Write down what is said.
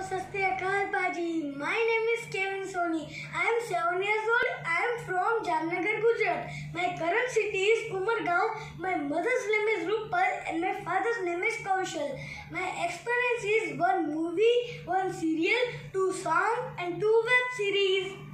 Sat Sri Akal Paji. My name is Kevin Soni. I am 7 years old. I am from Jamnagar, Gujarat. My current city is Umargaon. My mother's name is Rupal and my father's name is Kaushal. My experience is 1 movie, 1 serial, 2 songs and 2 web series.